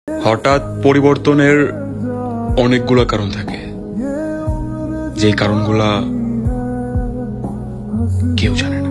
হঠাৎ পরিবর্তনের অনেকগুলো কারণ থাকে, যেই কারণগুলা কেউ জানে না।